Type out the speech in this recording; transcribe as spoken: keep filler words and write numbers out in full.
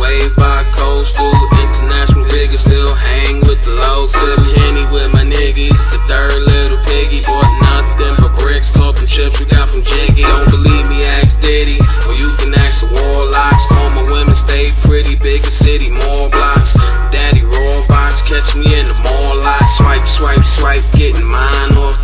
wave by coastal, international figures still hang with the low. Sippin' Henny with my niggas, the third little piggy. Bought nothing but bricks, talking chips we got from Jiggy. Don't believe me, ask Diddy, or you can ask the Warlocks. All my women stay pretty, bigger city, more blocks. Daddy raw box, catch me in the mall lot. Swipe, swipe, swipe, getting mine off